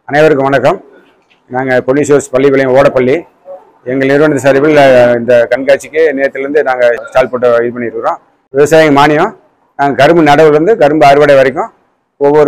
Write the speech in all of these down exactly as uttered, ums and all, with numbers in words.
அனைவருக்கும் வணக்கம். நாங்கள் பொன்னிசோர்ஸ் பள்ளிப்பாளையம் ஓடப்பள்ளி எங்கள் நிறுவனத்து சார்பில் இந்த கண்காட்சிக்கு நேற்றிலிருந்து நாங்கள் ஸ்டால் போட்டு இது பண்ணியிருக்கிறோம். விவசாய மானியம் நாங்கள் கரும்பு நடவுலேருந்து கரும்பு அறுவடை வரைக்கும் ஒவ்வொரு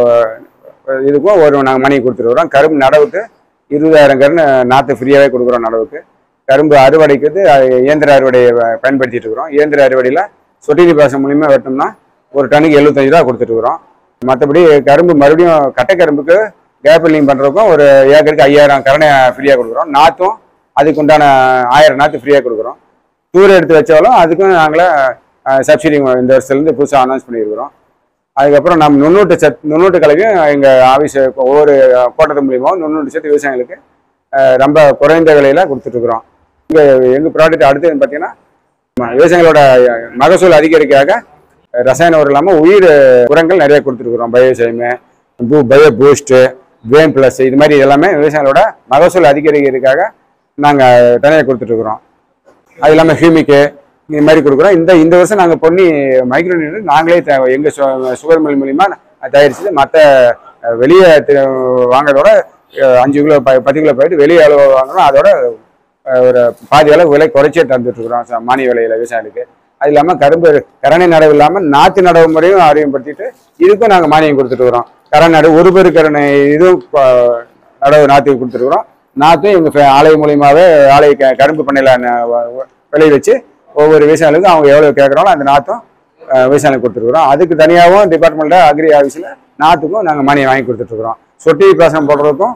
இதுக்கும் ஒரு நாங்கள் மணி கொடுத்துருக்குறோம். கரும்பு நடவுக்கு இருபதாயிரம் கருன்னு நாற்று ஃப்ரீயாகவே கொடுக்குறோம். நடவுக்கு கரும்பு அறுவடைக்கு இயந்திர அறுவடையை பயன்படுத்திட்டு இருக்கிறோம். இயந்திர அறுவடையில் சொட்டு பாசனம் மூலிமா வெட்டோம்னா ஒரு டனுக்கு எழுபத்தஞ்சு ரூபா கொடுத்துட்ருக்குறோம். மற்றபடி கரும்பு மறுபடியும் கட்டை கரும்புக்கு கேப் பில்லிங் பண்ணுறதுக்கும் ஒரு ஏக்கருக்கு ஐயாயிரம் கரணை ஃப்ரீயாக கொடுக்குறோம். நாற்றும் அதுக்கு உண்டான ஆயிரம் நாற்று ஃப்ரீயாக கொடுக்குறோம். தூர் எடுத்து வச்சாலும் அதுக்கும் நாங்களே சப்சிடி இந்த வருஷத்துலேருந்து புதுசாக அனௌன்ஸ் பண்ணியிருக்கிறோம். அதுக்கப்புறம் நம்ம நுண்ணூட்டு சத் நுண்ணூட்டு கலவையும் எங்கள் ஆஃபீஸ் ஒவ்வொரு கோட்டத்து மூலியமாக நுண்ணூட்டு சத்து விவசாயிகளுக்கு ரொம்ப குறைந்த விலையில் கொடுத்துட்ருக்குறோம். இங்கே எங்கள் ப்ராடக்ட் அடுத்தது பார்த்தீங்கன்னா விவசாயிகளோட மகசூல் அதிகரிக்காக ரசாயன உரம் இல்லாமல் உயிர் உரங்கள் நிறைய கொடுத்துருக்குறோம். பயோசைமு, பூ பயோ பூஸ்ட்டு, வேம் ப்ளஸ் இது மாதிரி எல்லாமே விவசாயிகளோட மகசூல் அதிகரிக்கிறதுக்காக நாங்கள் தனியாக கொடுத்துட்ருக்குறோம். அது இல்லாமல் ஹியூமிக்கு இது மாதிரி கொடுக்குறோம். இந்த இந்த வருஷம் நாங்கள் பொன்னி மைக்ரோ நியூட்ரியன் நாங்களே எங்கள் சுகர் மில் மூலிமா தயாரிச்சு மற்ற வெளியே வாங்குறதோட அஞ்சு கிலோ ப பத்து கிலோ போயிட்டு வெளியே அளவு வாங்குறோம். அதோட ஒரு பாதி அளவு விலை குறைச்சே தந்துட்டுருக்குறோம் மானிய விலையில் விவசாயிகளுக்கு. அது இல்லாமல் கரும்பு கரணை நடவு இல்லாமல் நாற்று நடவு முறையும் அறிமுகப்படுத்திட்டு இதுக்கும் நாங்கள் மானியம் கொடுத்துட்டுருக்குறோம். கரணை நடவு ஒரு பேரு கரணை இதுவும் நடவு நாற்றுக்கு கொடுத்துருக்குறோம். நாற்றும் எங்கள் ஆலை மூலியமாகவே ஆலை க கரும்பு பண்ணையில் விளை வச்சு ஒவ்வொரு விவசாயிகளுக்கும் அவங்க எவ்வளோ கேட்குறாங்களோ அந்த நாற்றும் விவசாயிகளுக்கு கொடுத்துருக்குறோம். அதுக்கு தனியாகவும் டிபார்ட்மெண்ட்டில் அக்ரி ஆஃபீஸில் நாற்றுக்கும் நாங்கள் மானியம் வாங்கி கொடுத்துட்ருக்குறோம். சொட்டி பாசனம் போடுறதுக்கும்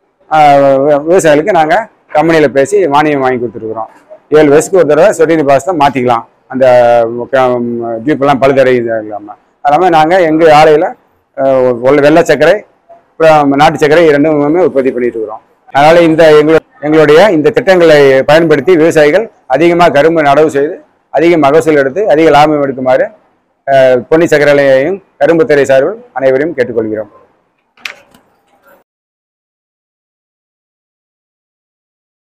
விவசாயிகளுக்கு நாங்கள் கம்பெனியில் பேசி மானியம் வாங்கி கொடுத்துருக்குறோம். ஏழு வயசுக்கு ஒரு தடவை சொட்டி பாசனம் மாற்றிக்கலாம். அந்த ஜீப்பெல்லாம் பழுதடை இல்லாமல் அதெல்லாமல் நாங்கள் எங்கள் ஆலையில் வெள்ளை சர்க்கரை அப்புறம் நாட்டு சர்க்கரை இரண்டுமே உற்பத்தி பண்ணிட்டு இருக்கிறோம். அதனால் இந்த எங்களோட எங்களுடைய இந்த திட்டங்களை பயன்படுத்தி விவசாயிகள் அதிகமாக கரும்பு நடவு செய்து அதிக மகசூல் எடுத்து அதிக லாபம் எடுக்குமாறு பொன்னி சர்க்கரையையும் கரும்பு துறை சார்பில் அனைவரையும் கேட்டுக்கொள்கிறோம்.